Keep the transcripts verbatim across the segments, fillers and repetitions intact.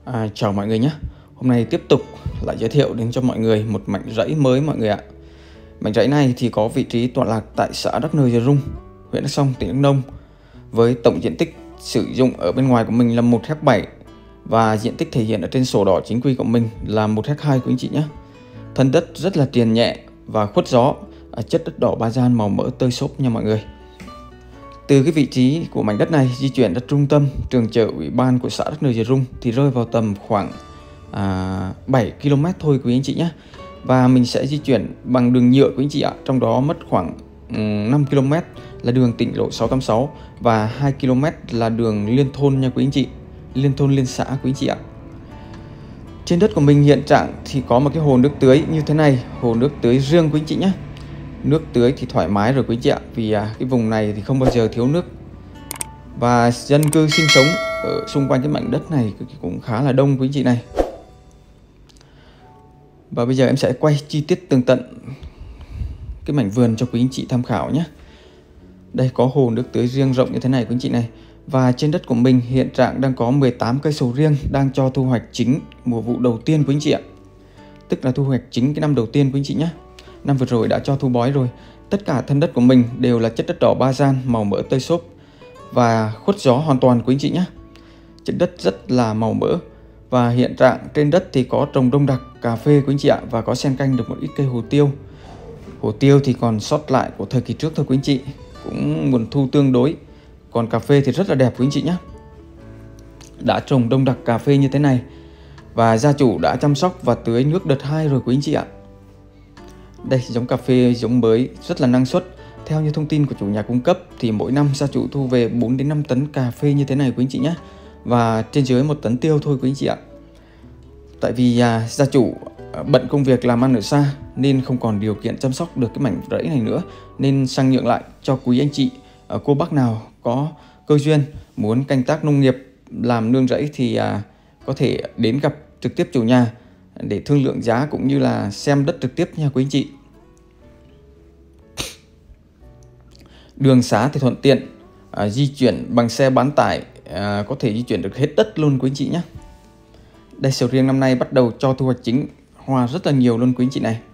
À, chào mọi người nhé. Hôm nay tiếp tục lại giới thiệu đến cho mọi người một mảnh rẫy mới mọi người ạ. Mảnh rẫy này thì có vị trí tọa lạc tại xã Đắk Nơ Giờ Rung, huyện Đắk Song, tỉnh Đắk Nông, với tổng diện tích sử dụng ở bên ngoài của mình là một héc bảy và diện tích thể hiện ở trên sổ đỏ chính quy của mình là một héc hai quý anh chị nhé. Thân đất rất là triền nhẹ và khuất gió, chất đất đỏ ba gian màu mỡ tơi xốp nha mọi người. Từ cái vị trí của mảnh đất này di chuyển ra trung tâm trường chợ ủy ban của xã Đắk Nơ Giờ Rung thì rơi vào tầm khoảng à, bảy ki lô mét thôi quý anh chị nhé. Và mình sẽ di chuyển bằng đường nhựa quý anh chị ạ. Trong đó mất khoảng um, năm ki lô mét là đường tỉnh lộ sáu tám sáu và hai ki lô mét là đường liên thôn nha quý anh chị. Liên thôn liên xã quý anh chị ạ. Trên đất của mình hiện trạng thì có một cái hồ nước tưới như thế này, hồ nước tưới riêng quý anh chị nhé. Nước tưới thì thoải mái rồi quý chị ạ, vì à, cái vùng này thì không bao giờ thiếu nước. Và dân cư sinh sống ở xung quanh cái mảnh đất này cũng khá là đông quý chị này. Và bây giờ em sẽ quay chi tiết tường tận cái mảnh vườn cho quý anh chị tham khảo nhé. Đây có hồ nước tưới riêng rộng như thế này quý anh chị này. Và trên đất của mình hiện trạng đang có mười tám cây sầu riêng đang cho thu hoạch chính mùa vụ đầu tiên quý anh chị ạ. Tức là thu hoạch chính cái năm đầu tiên quý anh chị nhé. Năm vừa rồi đã cho thu bói rồi. Tất cả thân đất của mình đều là chất đất đỏ ba gian màu mỡ tơi xốp và khuất gió hoàn toàn quý anh chị nhé. Chất đất rất là màu mỡ. Và hiện trạng trên đất thì có trồng đông đặc cà phê quý anh chị ạ, và có xen canh được một ít cây hồ tiêu. Hồ tiêu thì còn sót lại của thời kỳ trước thôi quý anh chị, cũng nguồn thu tương đối. Còn cà phê thì rất là đẹp quý anh chị nhé. Đã trồng đông đặc cà phê như thế này và gia chủ đã chăm sóc và tưới nước đợt hai rồi quý anh chị ạ. Đây giống cà phê giống mới rất là năng suất. Theo như thông tin của chủ nhà cung cấp thì mỗi năm gia chủ thu về bốn đến năm tấn cà phê như thế này quý anh chị nhé. Và trên dưới một tấn tiêu thôi quý anh chị ạ. Tại vì à, gia chủ bận công việc làm ăn ở xa nên không còn điều kiện chăm sóc được cái mảnh rẫy này nữa, nên sang nhượng lại cho quý anh chị ở cô bác nào có cơ duyên muốn canh tác nông nghiệp làm nương rẫy thì à, có thể đến gặp trực tiếp chủ nhà để thương lượng giá cũng như là xem đất trực tiếp nha quý anh chị. Đường xá thì thuận tiện, à, di chuyển bằng xe bán tải à, có thể di chuyển được hết đất luôn quý anh chị nhé. Đây sầu riêng năm nay bắt đầu cho thu hoạch chính, hoa rất là nhiều luôn quý anh chị này.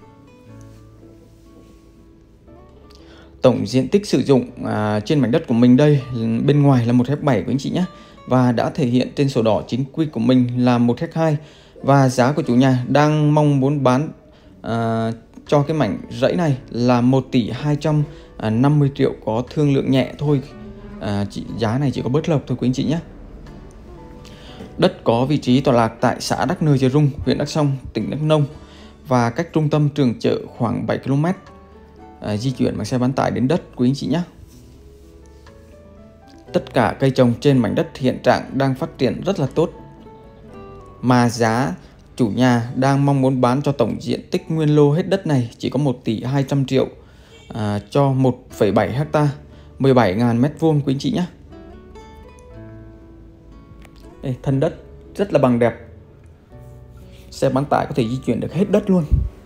Tổng diện tích sử dụng à, trên mảnh đất của mình đây bên ngoài là một héc bảy quý anh chị nhé, và đã thể hiện trên sổ đỏ chính quy của mình là một héc hai. Và giá của chủ nhà đang mong muốn bán à, cho cái mảnh rẫy này là một tỷ hai trăm năm mươi triệu, có thương lượng nhẹ thôi. à, chị, Giá này chỉ có bớt lộc thôi quý anh chị nhé. Đất có vị trí tọa lạc tại xã Đắk Nơ Giờ Rung, huyện Đắk Song, tỉnh Đắk Nông, và cách trung tâm trường chợ khoảng bảy ki lô mét. à, Di chuyển bằng xe bán tải đến đất quý anh chị nhé. Tất cả cây trồng trên mảnh đất hiện trạng đang phát triển rất là tốt. Mà giá chủ nhà đang mong muốn bán cho tổng diện tích nguyên lô hết đất này chỉ có một tỷ hai trăm triệu à, cho một phẩy bảy hecta, mười bảy nghìn mét vuông quý anh chị nhé. Đây, thân đất rất là bằng đẹp. Xe bán tải có thể di chuyển được hết đất luôn.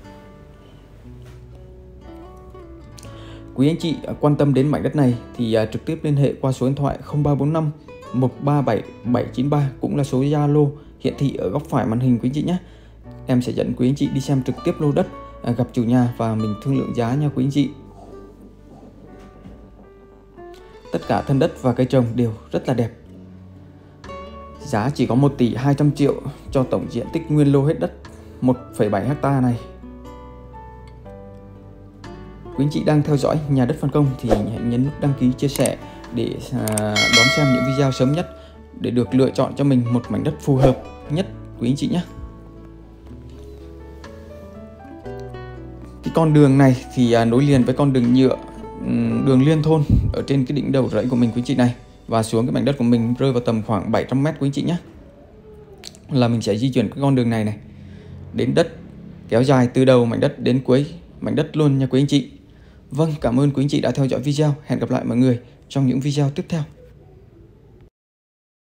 Quý anh chị quan tâm đến mảnh đất này thì uh, trực tiếp liên hệ qua số điện thoại không ba bốn năm một ba bảy bảy chín ba, cũng là số Zalo hiển thị ở góc phải màn hình quý anh chị nhé. Em sẽ dẫn quý anh chị đi xem trực tiếp lô đất, uh, gặp chủ nhà và mình thương lượng giá nha quý anh chị. Tất cả thân đất và cây trồng đều rất là đẹp. Giá chỉ có một tỷ hai trăm triệu cho tổng diện tích nguyên lô hết đất một phẩy bảy hecta này. Quý anh chị đang theo dõi Nhà Đất Phân Công thì hãy nhấn nút đăng ký, chia sẻ để đón xem những video sớm nhất để được lựa chọn cho mình một mảnh đất phù hợp nhất quý anh chị nhé. Cái con đường này thì nối liền với con đường nhựa, đường liên thôn ở trên cái đỉnh đầu rẫy của mình quý anh chị này, và xuống cái mảnh đất của mình rơi vào tầm khoảng bảy trăm mét quý anh chị nhé. Là mình sẽ di chuyển cái con đường này này đến đất, kéo dài từ đầu mảnh đất đến cuối mảnh đất luôn nha quý anh chị. Vâng, cảm ơn quý anh chị đã theo dõi video. Hẹn gặp lại mọi người trong những video tiếp theo.